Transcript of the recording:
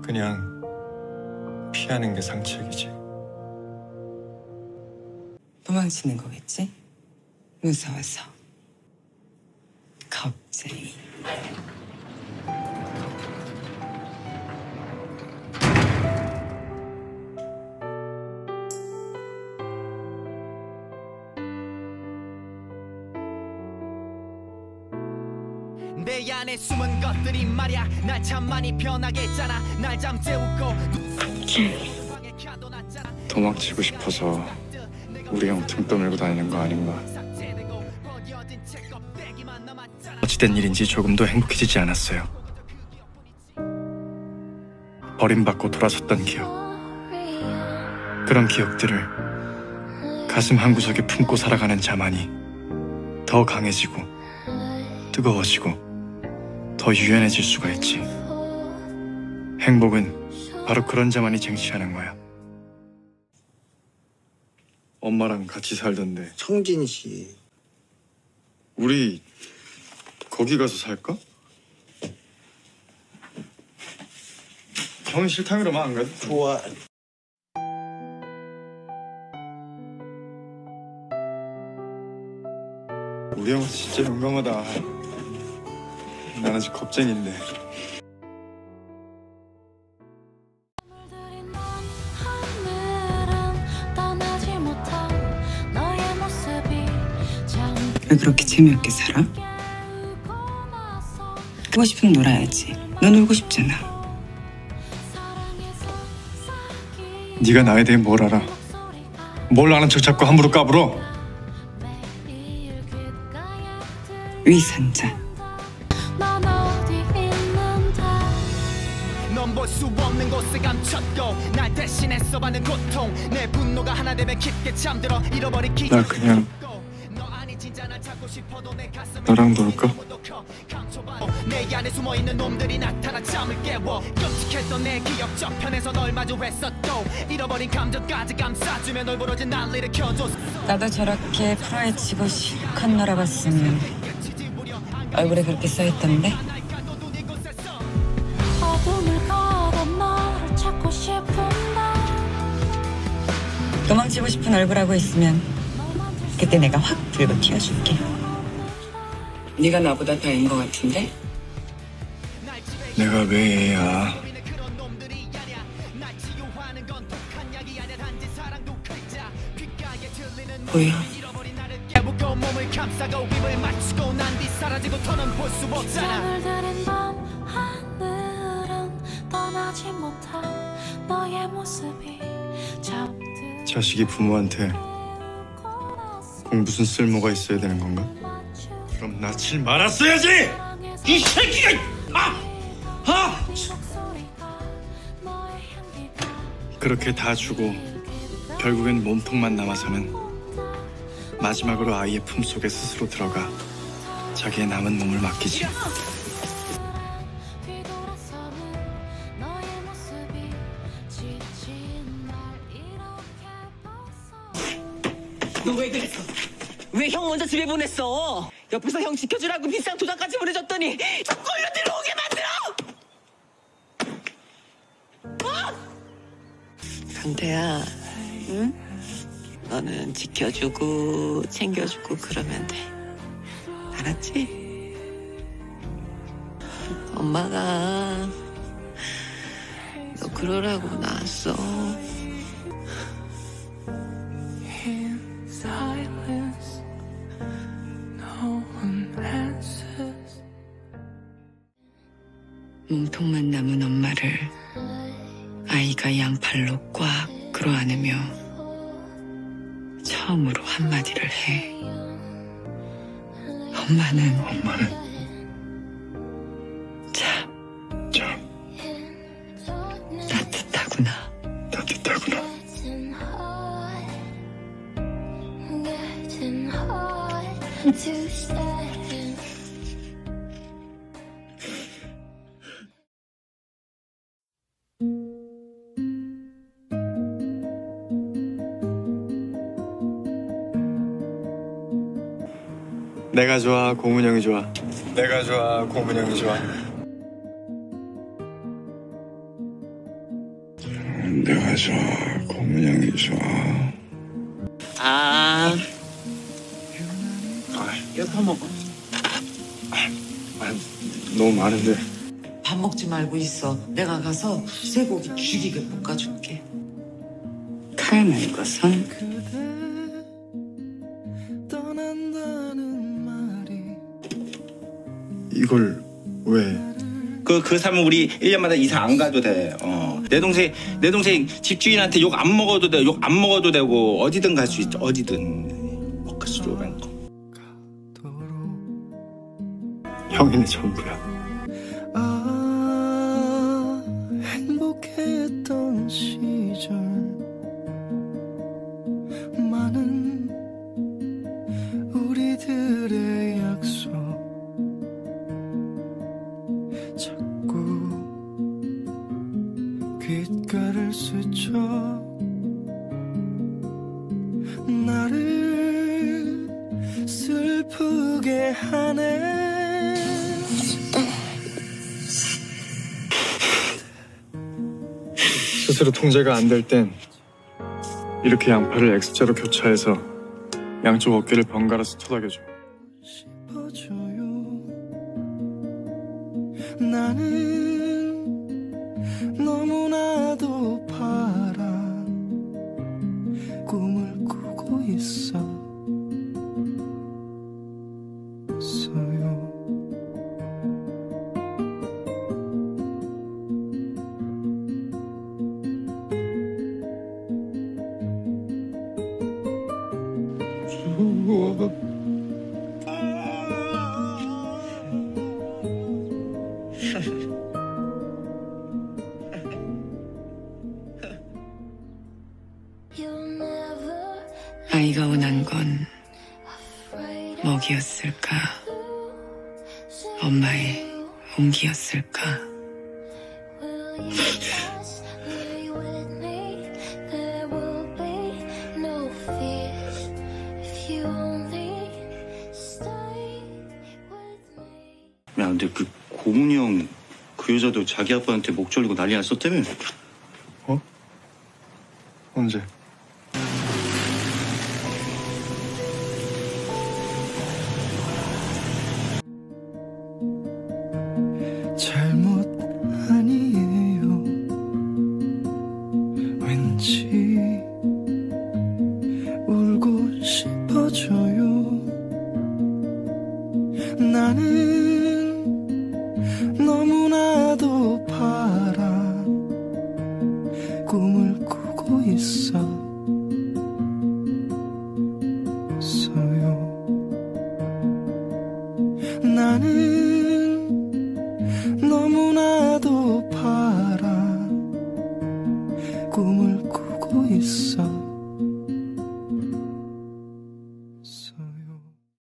그냥 피하는 게 상책이지. 도망치는 거겠지? 무서워서. 겁쟁이. 내 안에 숨은 것들이 말야 날 참 많이 변하게 했잖아. 날 잠재우고 도망치고 싶어서 우리 형 등 떠밀고 다니는 거 아닌가. 어찌된 일인지 조금도 행복해지지 않았어요. 버림받고 돌아섰던 기억, 그런 기억들을 가슴 한구석에 품고 살아가는 자만이 더 강해지고 뜨거워지고 더 유연해질 수가 있지. 행복은 바로 그런 자만이 쟁취하는 거야. 엄마랑 같이 살던데. 성진 씨. 우리 거기 가서 살까? 형은 싫다 그러면 안 가도 좋아. 우리 형은 진짜 용감하다. 나는 아직 겁쟁인데. 왜 그렇게 재미없게 살아? 하고 싶으면 놀아야지. 너 놀고 싶잖아. 네가 나에 대해 뭘 알아? 뭘 아는 척 자꾸 함부로 까불어? 위선자. 넌 볼 수 없는 곳에 감췄고 날 대신해서 받는 고통. 내 분노가 하나 되면 깊게 잠들어 잃어버린 기. 나 그냥 너랑 놀까? 내 안에 숨어있는 놈들이 나타나 잠을 깨워. 끔찍했던 내 기억 저편에서 널 마주했었고 잃어버린 감정까지 감싸주며 널 부러진 난리를 켜줘. 나도 저렇게 프라이치고 실컷 놀아봤으면 얼굴에 그렇게 써있던데? 도망치고 싶은 얼굴하고 있으면 그때 내가 확 불고 튀어줄게. 네가 나보다 더인 것 같은데? 내가 왜 얘야? 보여. 몸을 감싸고 입을 맞추고 난 뒤 사라지고 더는 볼 수 없잖아. 들인 밤 하늘은 떠나지 못한 너의 모습이 자식이 부모한테 꼭 무슨 쓸모가 있어야 되는 건가? 그럼 낳질 말았어야지! 이 새끼가! 그렇게 다 주고 결국엔 몸통만 남아서는 마지막으로 아이의 품속에 스스로 들어가 자기의 남은 몸을 맡기지. 너 왜 그랬어? 왜 형 먼저 집에 보냈어? 옆에서 형 지켜주라고 비싼 도장까지 보내줬더니 자꾸 일로 들어오게 만들어! 강태야, 응? 너는 지켜주고 챙겨주고 그러면 돼. 알았지? 엄마가 너 그러라고 낳았어. 몸통만 남은 엄마를 아이가 양팔로 꽉 끌어안으며 처음으로 한마디를 해. 엄마는 참 따뜻하구나. 내가 좋아, 고문형이 좋아. 내가 좋아, 고문형이 좋아. 군대 가서 고문형이 좋아. 엿더 먹어. 너무 많은데. 밥 먹지 말고 있어. 내가 가서 쇠고기 죽이게 볶아줄게. 칼 말고 선. 이걸 왜? 그 사람은 우리 1년마다 이사 안 가도 돼. 내 동생 집주인한테 욕 안 먹어도 돼. 욕 안 먹어도 되고 어디든 갈 수 있어. 어디든 먹을수록 많고. 형이네 전부야. 행복했던 시절 많은 우리들의 약속 자꾸 귓가를 스쳐 나를 슬프게 하네. 스스로 통제가 안 될 땐 이렇게 양팔을 X자로 교차해서 양쪽 어깨를 번갈아서 토닥여줘. 싶어져요. 나는 너무나도 바라 꿈을 꾸고 있어. 아이가 원한 건 먹이였을까? 엄마의 온기였을까? 야, 근데 그 고문이 형 그 여자도 자기 아빠한테 목 졸리고 난리 났었다며? 언제? 잘못 아니에요. 왠지 울고 싶어져요. 나는 너무나도 바라 꿈을 꾸고 있어. 나는 너무나도 바라 꿈을 꾸고 있어.